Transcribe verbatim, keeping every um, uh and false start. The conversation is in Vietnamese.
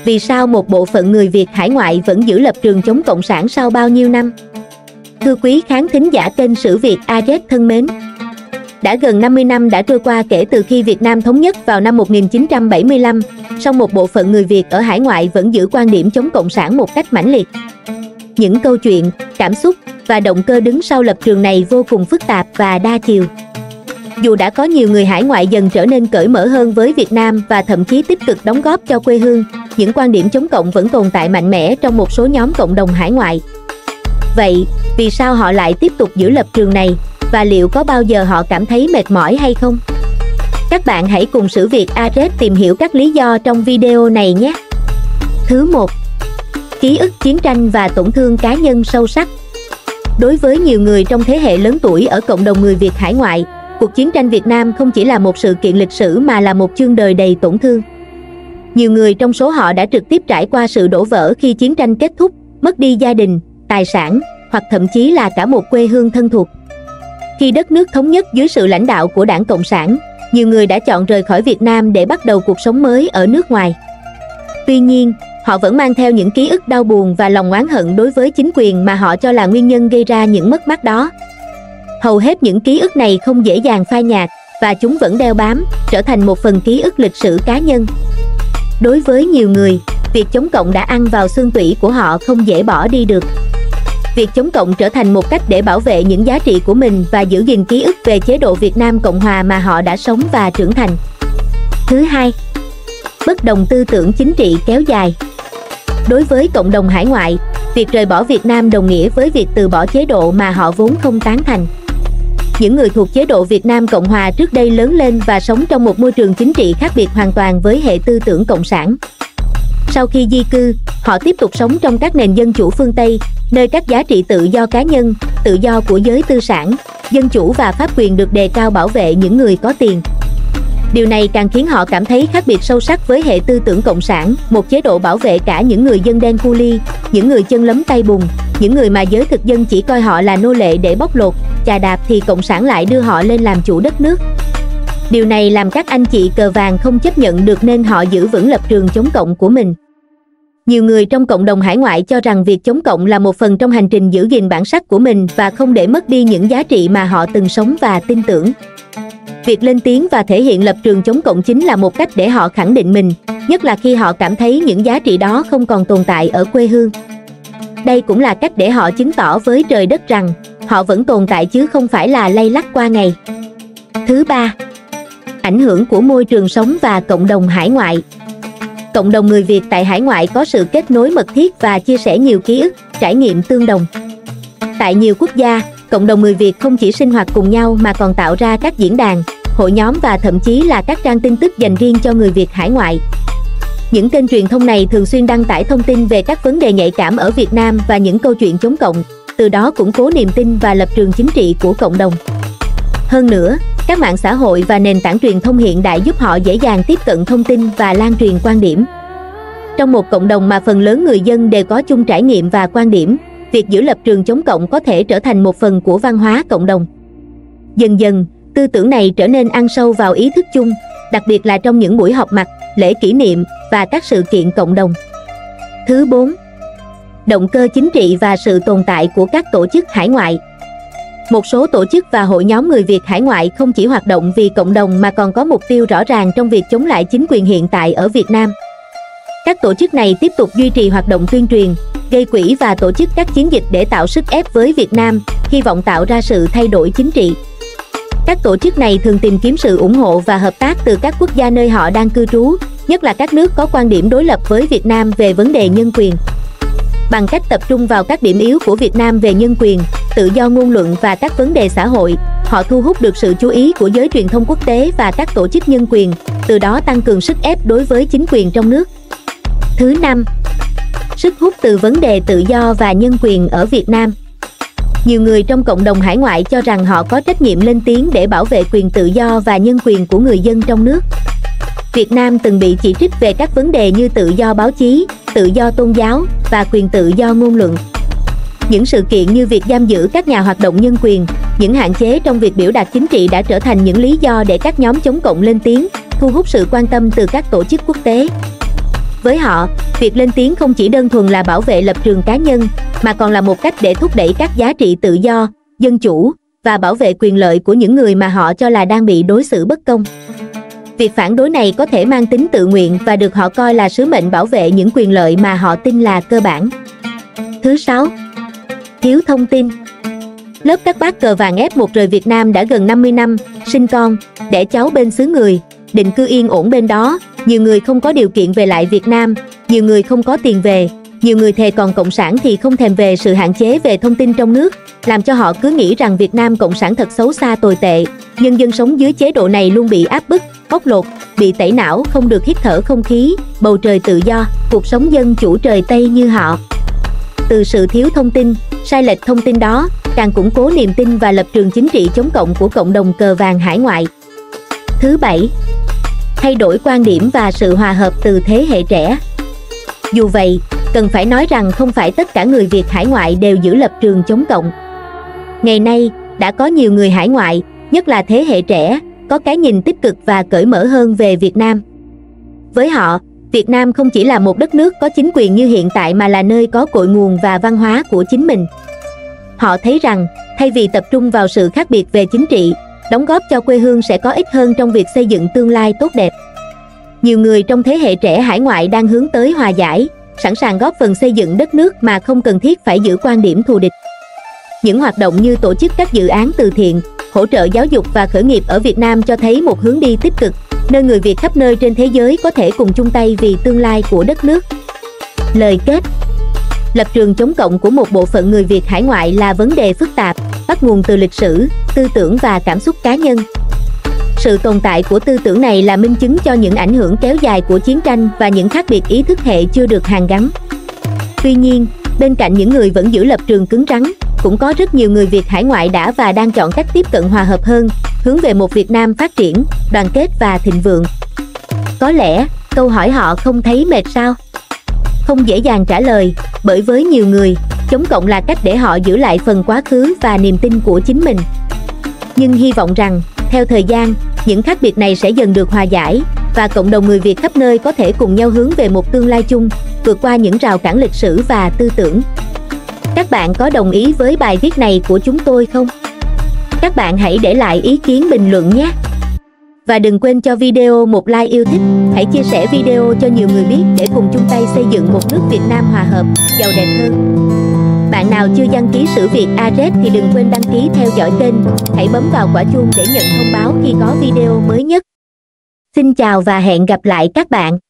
Vì sao một bộ phận người Việt hải ngoại vẫn giữ lập trường chống Cộng sản sau bao nhiêu năm? Thưa quý khán thính giả kênh Sử Việt a zét thân mến, đã gần năm mươi năm đã trôi qua kể từ khi Việt Nam thống nhất vào năm một nghìn chín trăm bảy mươi lăm, song một bộ phận người Việt ở hải ngoại vẫn giữ quan điểm chống Cộng sản một cách mãnh liệt. Những câu chuyện, cảm xúc và động cơ đứng sau lập trường này vô cùng phức tạp và đa chiều. Dù đã có nhiều người hải ngoại dần trở nên cởi mở hơn với Việt Nam và thậm chí tích cực đóng góp cho quê hương, những quan điểm chống Cộng vẫn tồn tại mạnh mẽ trong một số nhóm cộng đồng hải ngoại. Vậy, vì sao họ lại tiếp tục giữ lập trường này, và liệu có bao giờ họ cảm thấy mệt mỏi hay không? Các bạn hãy cùng Sử Việt a zét tìm hiểu các lý do trong video này nhé! Thứ một. Ký ức chiến tranh và tổn thương cá nhân sâu sắc. Đối với nhiều người trong thế hệ lớn tuổi ở cộng đồng người Việt hải ngoại, cuộc chiến tranh Việt Nam không chỉ là một sự kiện lịch sử mà là một chương đời đầy tổn thương. Nhiều người trong số họ đã trực tiếp trải qua sự đổ vỡ khi chiến tranh kết thúc, mất đi gia đình, tài sản, hoặc thậm chí là cả một quê hương thân thuộc. Khi đất nước thống nhất dưới sự lãnh đạo của Đảng Cộng sản, nhiều người đã chọn rời khỏi Việt Nam để bắt đầu cuộc sống mới ở nước ngoài. Tuy nhiên, họ vẫn mang theo những ký ức đau buồn và lòng oán hận đối với chính quyền mà họ cho là nguyên nhân gây ra những mất mát đó. Hầu hết những ký ức này không dễ dàng phai nhạt, và chúng vẫn đeo bám, trở thành một phần ký ức lịch sử cá nhân. Đối với nhiều người, việc chống Cộng đã ăn vào xương tủy của họ không dễ bỏ đi được. Việc chống Cộng trở thành một cách để bảo vệ những giá trị của mình và giữ gìn ký ức về chế độ Việt Nam Cộng Hòa mà họ đã sống và trưởng thành. Thứ hai, bất đồng tư tưởng chính trị kéo dài. Đối với cộng đồng hải ngoại, việc rời bỏ Việt Nam đồng nghĩa với việc từ bỏ chế độ mà họ vốn không tán thành. Những người thuộc chế độ Việt Nam Cộng Hòa trước đây lớn lên và sống trong một môi trường chính trị khác biệt hoàn toàn với hệ tư tưởng cộng sản. Sau khi di cư, họ tiếp tục sống trong các nền dân chủ phương Tây, nơi các giá trị tự do cá nhân, tự do của giới tư sản, dân chủ và pháp quyền được đề cao bảo vệ những người có tiền. Điều này càng khiến họ cảm thấy khác biệt sâu sắc với hệ tư tưởng cộng sản, một chế độ bảo vệ cả những người dân đen cu li, những người chân lấm tay bùn, những người mà giới thực dân chỉ coi họ là nô lệ để bóc lột, chà đạp, thì cộng sản lại đưa họ lên làm chủ đất nước. Điều này làm các anh chị cờ vàng không chấp nhận được nên họ giữ vững lập trường chống Cộng của mình. Nhiều người trong cộng đồng hải ngoại cho rằng việc chống Cộng là một phần trong hành trình giữ gìn bản sắc của mình và không để mất đi những giá trị mà họ từng sống và tin tưởng. Việc lên tiếng và thể hiện lập trường chống Cộng chính là một cách để họ khẳng định mình, nhất là khi họ cảm thấy những giá trị đó không còn tồn tại ở quê hương. Đây cũng là cách để họ chứng tỏ với trời đất rằng họ vẫn tồn tại chứ không phải là lay lắt qua ngày. Thứ ba, ảnh hưởng của môi trường sống và cộng đồng hải ngoại. Cộng đồng người Việt tại hải ngoại có sự kết nối mật thiết và chia sẻ nhiều ký ức, trải nghiệm tương đồng. Tại nhiều quốc gia, cộng đồng người Việt không chỉ sinh hoạt cùng nhau mà còn tạo ra các diễn đàn, hội nhóm và thậm chí là các trang tin tức dành riêng cho người Việt hải ngoại. Những kênh truyền thông này thường xuyên đăng tải thông tin về các vấn đề nhạy cảm ở Việt Nam và những câu chuyện chống Cộng, từ đó củng cố niềm tin và lập trường chính trị của cộng đồng. Hơn nữa, các mạng xã hội và nền tảng truyền thông hiện đại giúp họ dễ dàng tiếp cận thông tin và lan truyền quan điểm. Trong một cộng đồng mà phần lớn người dân đều có chung trải nghiệm và quan điểm, việc giữ lập trường chống Cộng có thể trở thành một phần của văn hóa cộng đồng. Dần dần, tư tưởng này trở nên ăn sâu vào ý thức chung, đặc biệt là trong những buổi họp mặt, lễ kỷ niệm và các sự kiện cộng đồng. Thứ bốn, động cơ chính trị và sự tồn tại của các tổ chức hải ngoại. Một số tổ chức và hội nhóm người Việt hải ngoại không chỉ hoạt động vì cộng đồng mà còn có mục tiêu rõ ràng trong việc chống lại chính quyền hiện tại ở Việt Nam. Các tổ chức này tiếp tục duy trì hoạt động tuyên truyền, gây quỹ và tổ chức các chiến dịch để tạo sức ép với Việt Nam, hy vọng tạo ra sự thay đổi chính trị. Các tổ chức này thường tìm kiếm sự ủng hộ và hợp tác từ các quốc gia nơi họ đang cư trú, nhất là các nước có quan điểm đối lập với Việt Nam về vấn đề nhân quyền. Bằng cách tập trung vào các điểm yếu của Việt Nam về nhân quyền, tự do ngôn luận và các vấn đề xã hội, họ thu hút được sự chú ý của giới truyền thông quốc tế và các tổ chức nhân quyền, từ đó tăng cường sức ép đối với chính quyền trong nước. Thứ năm, sức hút từ vấn đề tự do và nhân quyền ở Việt Nam. Nhiều người trong cộng đồng hải ngoại cho rằng họ có trách nhiệm lên tiếng để bảo vệ quyền tự do và nhân quyền của người dân trong nước. Việt Nam từng bị chỉ trích về các vấn đề như tự do báo chí, tự do tôn giáo và quyền tự do ngôn luận. Những sự kiện như việc giam giữ các nhà hoạt động nhân quyền, những hạn chế trong việc biểu đạt chính trị đã trở thành những lý do để các nhóm chống Cộng lên tiếng, thu hút sự quan tâm từ các tổ chức quốc tế. Với họ, việc lên tiếng không chỉ đơn thuần là bảo vệ lập trường cá nhân, mà còn là một cách để thúc đẩy các giá trị tự do, dân chủ, và bảo vệ quyền lợi của những người mà họ cho là đang bị đối xử bất công. Việc phản đối này có thể mang tính tự nguyện và được họ coi là sứ mệnh bảo vệ những quyền lợi mà họ tin là cơ bản. Thứ sáu, thiếu thông tin. Lớp các bác cờ vàng ép một rời Việt Nam đã gần năm mươi năm, sinh con, đẻ cháu bên xứ người, định cư yên ổn bên đó. Nhiều người không có điều kiện về lại Việt Nam, nhiều người không có tiền về, nhiều người thề còn cộng sản thì không thèm về. Sự hạn chế về thông tin trong nước làm cho họ cứ nghĩ rằng Việt Nam cộng sản thật xấu xa tồi tệ. Nhân dân sống dưới chế độ này luôn bị áp bức, bóc lột, bị tẩy não, không được hít thở không khí, bầu trời tự do, cuộc sống dân chủ trời Tây như họ. Từ sự thiếu thông tin, sai lệch thông tin đó càng củng cố niềm tin và lập trường chính trị chống cộng của cộng đồng cờ vàng hải ngoại. Thứ bảy, thay đổi quan điểm và sự hòa hợp từ thế hệ trẻ. Dù vậy, cần phải nói rằng không phải tất cả người Việt hải ngoại đều giữ lập trường chống cộng. Ngày nay, đã có nhiều người hải ngoại, nhất là thế hệ trẻ, có cái nhìn tích cực và cởi mở hơn về Việt Nam. Với họ, Việt Nam không chỉ là một đất nước có chính quyền như hiện tại mà là nơi có cội nguồn và văn hóa của chính mình. Họ thấy rằng, thay vì tập trung vào sự khác biệt về chính trị, đóng góp cho quê hương sẽ có ích hơn trong việc xây dựng tương lai tốt đẹp. Nhiều người trong thế hệ trẻ hải ngoại đang hướng tới hòa giải, sẵn sàng góp phần xây dựng đất nước mà không cần thiết phải giữ quan điểm thù địch. Những hoạt động như tổ chức các dự án từ thiện, hỗ trợ giáo dục và khởi nghiệp ở Việt Nam cho thấy một hướng đi tích cực, nơi người Việt khắp nơi trên thế giới có thể cùng chung tay vì tương lai của đất nước. Lời kết. Lập trường chống cộng của một bộ phận người Việt hải ngoại là vấn đề phức tạp, bắt nguồn từ lịch sử, tư tưởng và cảm xúc cá nhân. Sự tồn tại của tư tưởng này là minh chứng cho những ảnh hưởng kéo dài của chiến tranh và những khác biệt ý thức hệ chưa được hàn gắn. Tuy nhiên, bên cạnh những người vẫn giữ lập trường cứng rắn, cũng có rất nhiều người Việt hải ngoại đã và đang chọn cách tiếp cận hòa hợp hơn, hướng về một Việt Nam phát triển, đoàn kết và thịnh vượng. Có lẽ, câu hỏi họ không thấy mệt sao? Không dễ dàng trả lời, bởi với nhiều người, chống cộng là cách để họ giữ lại phần quá khứ và niềm tin của chính mình. Nhưng hy vọng rằng, theo thời gian, những khác biệt này sẽ dần được hòa giải, và cộng đồng người Việt khắp nơi có thể cùng nhau hướng về một tương lai chung, vượt qua những rào cản lịch sử và tư tưởng. Các bạn có đồng ý với bài viết này của chúng tôi không? Các bạn hãy để lại ý kiến bình luận nhé! Và đừng quên cho video một like yêu thích, hãy chia sẻ video cho nhiều người biết để cùng chung tay xây dựng một nước Việt Nam hòa hợp, giàu đẹp hơn. Bạn nào chưa đăng ký Sử Việt a rét thì đừng quên đăng ký theo dõi kênh, hãy bấm vào quả chuông để nhận thông báo khi có video mới nhất. Xin chào và hẹn gặp lại các bạn!